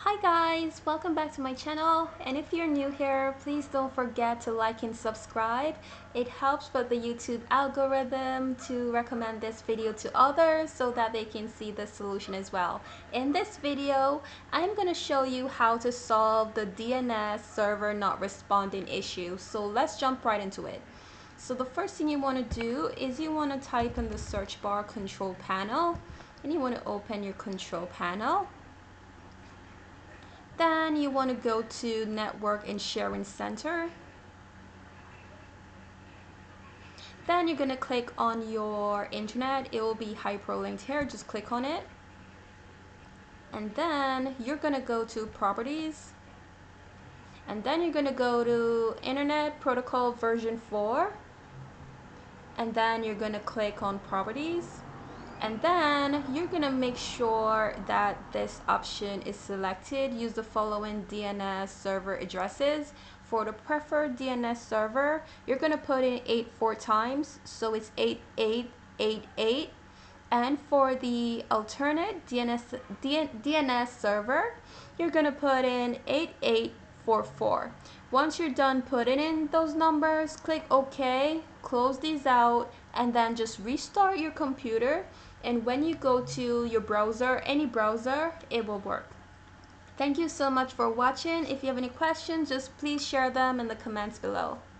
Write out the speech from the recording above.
Hi guys, welcome back to my channel, and if you're new here, please don't forget to like and subscribe. It helps with the YouTube algorithm to recommend this video to others so that they can see the solution as well. In this video, I'm going to show you how to solve the DNS server not responding issue. So let's jump right into it. So the first thing you want to do is you want to type in the search bar control panel, and you want to open your control panel. Then you want to go to Network and Sharing Center. Then you're going to click on your internet. It will be hyperlinked here. Just click on it. And then you're going to go to Properties. And then you're going to go to Internet Protocol version 4. And then you're going to click on Properties. And then you're going to make sure that this option is selected. Use the following DNS server addresses. For the preferred DNS server, you're going to put in 8 4 times, so it's 8888. And for the alternate DNS server, you're going to put in 8844. Once you're done putting in those numbers, click OK, close these out, and then just restart your computer. And when you go to your browser, any browser, it will work. Thank you so much for watching. If you have any questions, just please share them in the comments below.